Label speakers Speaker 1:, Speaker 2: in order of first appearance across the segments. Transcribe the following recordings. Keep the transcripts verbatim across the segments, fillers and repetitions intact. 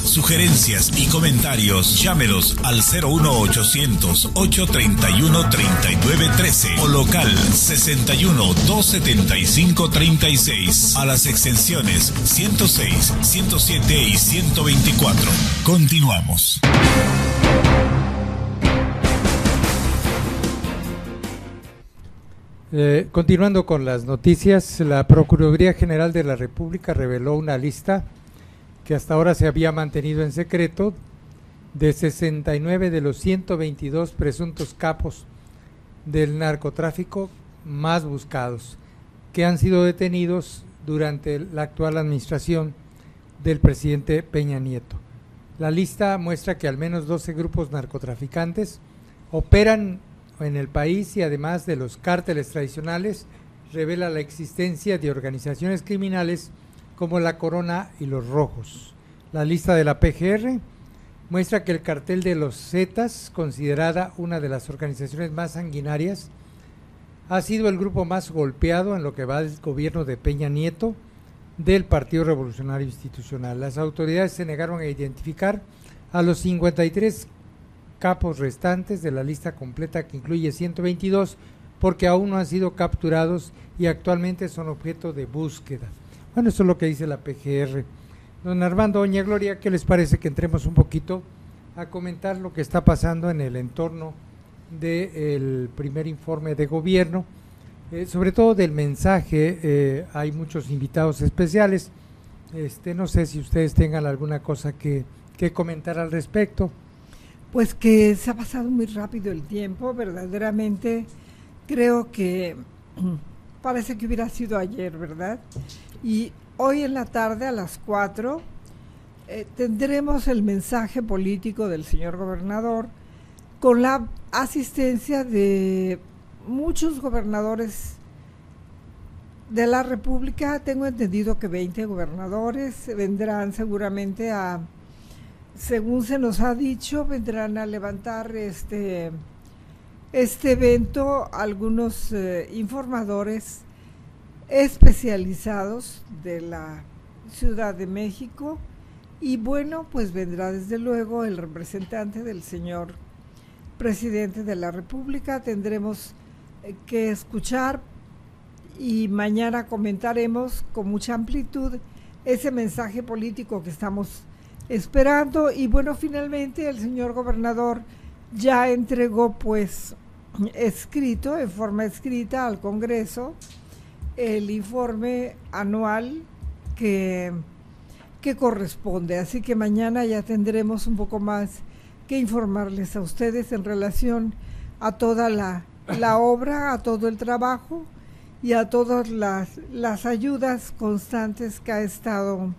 Speaker 1: sugerencias y comentarios, llámelos al cero uno ochocientos, ochocientos treinta y uno, treinta y nueve trece o local sesenta y uno, doscientos setenta y cinco, treinta y seis a las extensiones ciento seis, ciento siete y ciento veinticuatro. Continuamos.
Speaker 2: Eh, continuando con las noticias, la Procuraduría General de la República reveló una lista que hasta ahora se había mantenido en secreto de sesenta y nueve de los ciento veintidós presuntos capos del narcotráfico más buscados, que han sido detenidos durante la actual administración del presidente Peña Nieto. La lista muestra que al menos doce grupos narcotraficantes operan en el país y además de los cárteles tradicionales, revela la existencia de organizaciones criminales como la Corona y los Rojos. La lista de la P G R muestra que el cartel de los Zetas, considerada una de las organizaciones más sanguinarias, ha sido el grupo más golpeado en lo que va del gobierno de Peña Nieto del Partido Revolucionario Institucional. Las autoridades se negaron a identificar a los cincuenta y tres capos restantes de la lista completa, que incluye ciento veintidós, porque aún no han sido capturados y actualmente son objeto de búsqueda. Bueno, eso es lo que dice la P G R. Don Armando, doña Gloria, ¿qué les parece que entremos un poquito a comentar lo que está pasando en el entorno del primer informe de gobierno, eh, sobre todo del mensaje? Eh, hay muchos invitados especiales, este, no sé si ustedes tengan alguna cosa que, que comentar al respecto.
Speaker 3: Pues que se ha pasado muy rápido el tiempo, verdaderamente creo que parece que hubiera sido ayer, ¿verdad? Y hoy en la tarde a las cuatro eh, tendremos el mensaje político del señor gobernador con la asistencia de muchos gobernadores de la República. Tengo entendido que veinte gobernadores vendrán seguramente a, según se nos ha dicho, vendrán a levantar este, este evento algunos eh, informadores especializados de la Ciudad de México, y bueno, pues vendrá desde luego el representante del señor presidente de la República. Tendremos eh, que escuchar y mañana comentaremos con mucha amplitud ese mensaje político que estamos esperando. Y bueno, finalmente el señor gobernador ya entregó pues escrito, en forma escrita al Congreso, el informe anual que, que corresponde, así que mañana ya tendremos un poco más que informarles a ustedes en relación a toda la, la obra, a todo el trabajo y a todas las, las ayudas constantes que ha estado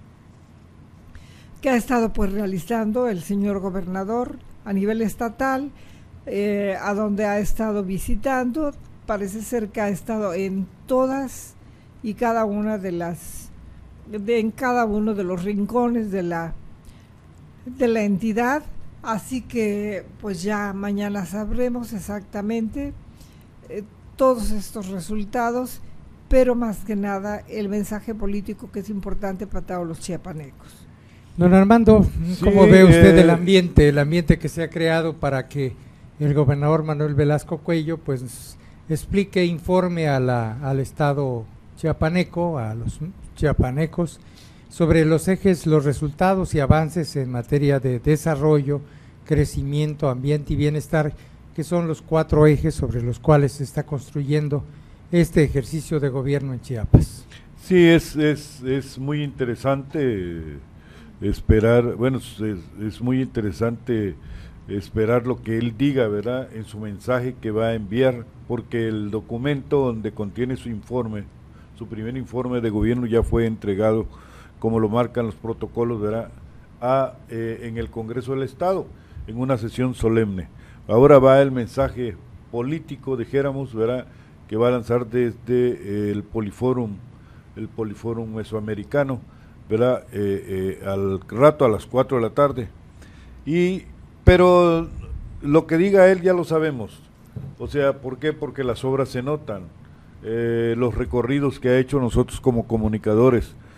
Speaker 3: que ha estado pues realizando el señor gobernador a nivel estatal, eh, a donde ha estado visitando. Parece ser que ha estado en todas y cada una de las, de, en cada uno de los rincones de la, de la entidad, así que pues ya mañana sabremos exactamente eh, todos estos resultados, pero más que nada el mensaje político que es importante para todos los chiapanecos.
Speaker 2: Don Armando, ¿cómo
Speaker 4: sí,
Speaker 2: ve usted
Speaker 4: eh,
Speaker 2: el ambiente, el ambiente que se ha creado para que el gobernador Manuel Velasco Cuello pues explique, informe a la, al Estado chiapaneco, a los chiapanecos, sobre los ejes, los resultados y avances en materia de desarrollo, crecimiento, ambiente y bienestar, que son los cuatro ejes sobre los cuales se está construyendo este ejercicio de gobierno en Chiapas?
Speaker 4: Sí, es, es, es muy interesante esperar, bueno, es, es muy interesante esperar lo que él diga, ¿verdad?, en su mensaje que va a enviar, porque el documento donde contiene su informe, su primer informe de gobierno, ya fue entregado, como lo marcan los protocolos, ¿verdad?, a, eh, en el Congreso del Estado, en una sesión solemne. Ahora va el mensaje político, dijéramos, ¿verdad?, que va a lanzar desde eh, el Poliforum, el Poliforum mesoamericano, ¿verdad?, eh, eh, al rato a las cuatro de la tarde. Y pero lo que diga él ya lo sabemos, o sea, ¿por qué? Porque las obras se notan, eh, los recorridos que ha hecho nosotros como comunicadores,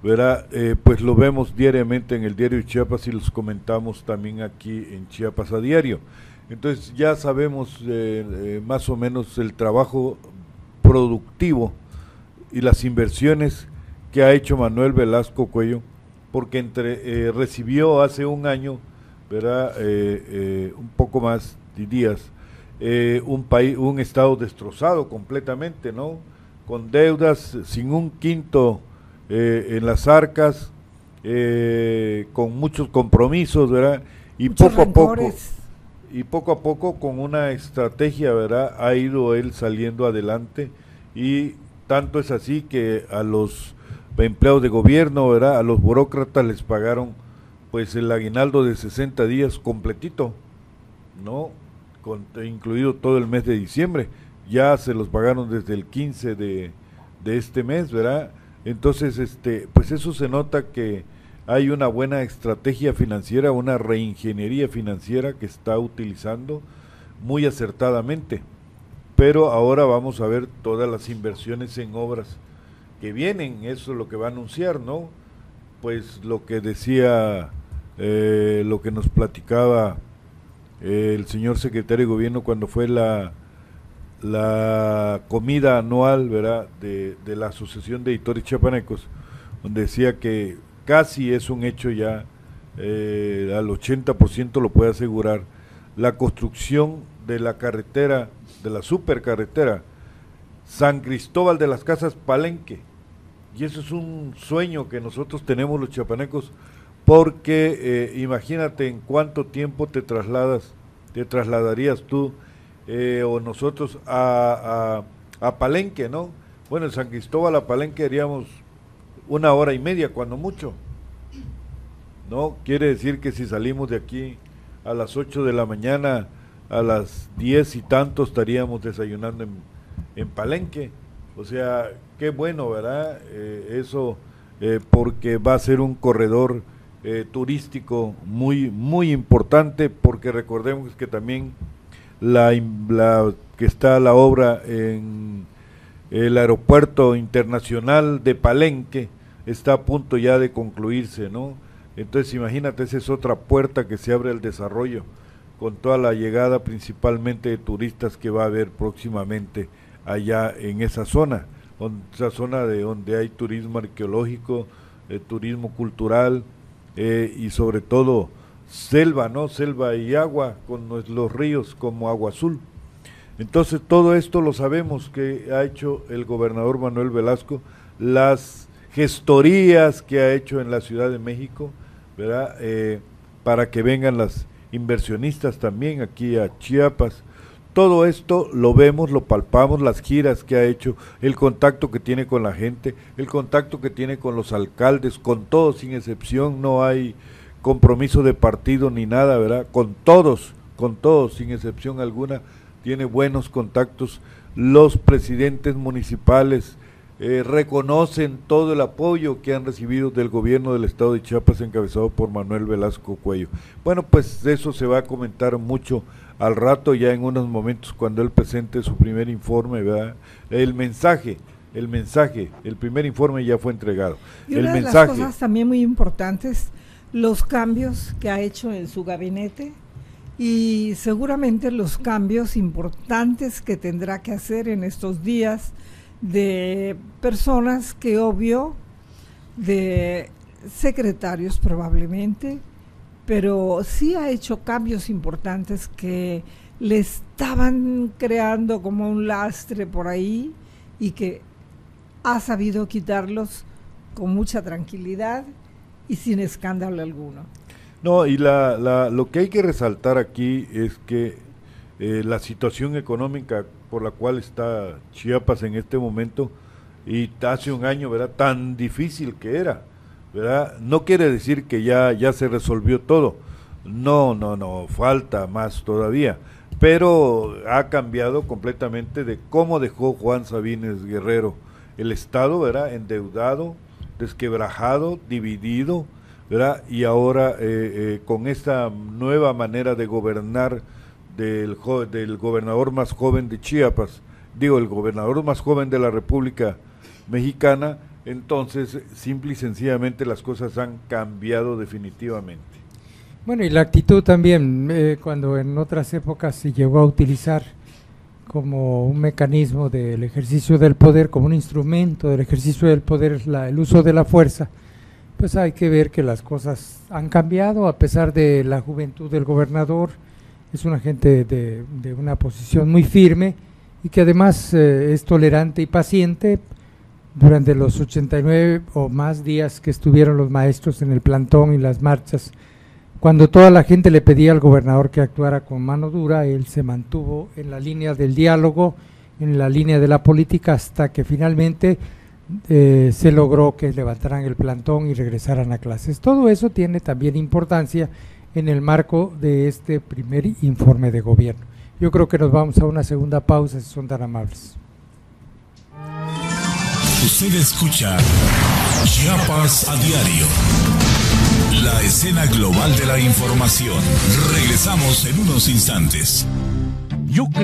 Speaker 4: ¿verdad? Eh, pues lo vemos diariamente en el diario de Chiapas y los comentamos también aquí en Chiapas a diario. Entonces ya sabemos eh, eh, más o menos el trabajo productivo y las inversiones que ha hecho Manuel Velasco Cuello, porque entre eh, recibió hace un año, ¿verdad? Eh, eh, un poco más de días, eh, un país, un estado destrozado completamente, ¿no? Con deudas, sin un quinto eh, en las arcas, eh, con muchos compromisos, ¿verdad? Y
Speaker 3: Muchos
Speaker 4: poco
Speaker 3: rencores.
Speaker 4: a poco y poco a poco con una estrategia, ¿verdad? Ha ido él saliendo adelante, y tanto es así que a los empleados de gobierno, ¿verdad? A los burócratas les pagaron pues el aguinaldo de sesenta días completito, ¿no? Con, incluido todo el mes de diciembre. Ya se los pagaron desde el quince de, de este mes, ¿verdad? Entonces, este, pues eso se nota que hay una buena estrategia financiera, una reingeniería financiera que está utilizando muy acertadamente. Pero ahora vamos a ver todas las inversiones en obras que vienen, eso es lo que va a anunciar, ¿no? Pues lo que decía, eh, lo que nos platicaba eh, el señor secretario de gobierno cuando fue la, la comida anual, ¿verdad?, de, de la Asociación de Editores Chiapanecos, donde decía que casi es un hecho ya, eh, al ochenta por ciento lo puede asegurar, la construcción de la carretera, de la supercarretera San Cristóbal de las Casas Palenque. Y eso es un sueño que nosotros tenemos los chiapanecos, porque eh, imagínate en cuánto tiempo te trasladas, te trasladarías tú eh, o nosotros a, a, a Palenque, ¿no? Bueno, en San Cristóbal a Palenque haríamos una hora y media, cuando mucho, ¿no? Quiere decir que si salimos de aquí a las ocho de la mañana, a las diez y tanto estaríamos desayunando en, en Palenque. O sea, qué bueno, ¿verdad? Eh, eso, eh, porque va a ser un corredor eh, turístico muy, muy importante, porque recordemos que también la, la que está la obra en el aeropuerto internacional de Palenque está a punto ya de concluirse, ¿no? Entonces imagínate, esa es otra puerta que se abre al desarrollo, con toda la llegada principalmente de turistas que va a haber próximamente allá en esa zona, esa zona de donde hay turismo arqueológico, eh, turismo cultural eh, y sobre todo selva, ¿no? Selva y agua, con los ríos como Agua Azul. Entonces todo esto lo sabemos que ha hecho el gobernador Manuel Velasco, las gestorías que ha hecho en la Ciudad de México, ¿verdad? Eh, para que vengan las inversionistas también aquí a Chiapas. Todo esto lo vemos, lo palpamos, las giras que ha hecho, el contacto que tiene con la gente, el contacto que tiene con los alcaldes, con todos sin excepción, no hay compromiso de partido ni nada, ¿verdad? Con todos, con todos sin excepción alguna, tiene buenos contactos. Los presidentes municipales eh, reconocen todo el apoyo que han recibido del gobierno del estado de Chiapas encabezado por Manuel Velasco Cuello. Bueno, pues eso se va a comentar mucho al rato, ya en unos momentos, cuando él presente su primer informe, ¿verdad? El mensaje, el mensaje, el primer informe ya fue entregado.
Speaker 3: Y
Speaker 4: el
Speaker 3: una
Speaker 4: mensaje.
Speaker 3: de las cosas también muy importantes, los cambios que ha hecho en su gabinete y seguramente los cambios importantes que tendrá que hacer en estos días de personas que obvio, de secretarios probablemente, pero sí ha hecho cambios importantes que le estaban creando como un lastre por ahí y que ha sabido quitarlos con mucha tranquilidad y sin escándalo alguno.
Speaker 4: No, y la, la, lo que hay que resaltar aquí es que eh, la situación económica por la cual está Chiapas en este momento, y hace un año, ¿verdad?, tan difícil que era, ¿verdad? No quiere decir que ya, ya se resolvió todo, no, no, no, falta más todavía, pero ha cambiado completamente de cómo dejó Juan Sabines Guerrero el Estado, ¿verdad?, endeudado, desquebrajado, dividido, ¿verdad? Y ahora eh, eh, con esta nueva manera de gobernar del, del gobernador más joven de Chiapas, digo, el gobernador más joven de la República Mexicana, Entonces, simple y sencillamente las cosas han cambiado definitivamente.
Speaker 2: Bueno, y la actitud también, eh, cuando en otras épocas se llegó a utilizar como un mecanismo del ejercicio del poder, como un instrumento del ejercicio del poder, la, el uso de la fuerza, pues hay que ver que las cosas han cambiado a pesar de la juventud del gobernador. Es una gente de, de una posición muy firme y que además eh, es tolerante y paciente. Durante los ochenta y nueve o más días que estuvieron los maestros en el plantón y las marchas, cuando toda la gente le pedía al gobernador que actuara con mano dura, él se mantuvo en la línea del diálogo, en la línea de la política, hasta que finalmente eh, se logró que levantaran el plantón y regresaran a clases. Todo eso tiene también importancia en el marco de este primer informe de gobierno. Yo creo que nos vamos a una segunda pausa, si son tan amables.
Speaker 1: Usted escucha Chiapas a diario. La escena global de la información. Regresamos en unos instantes. Yo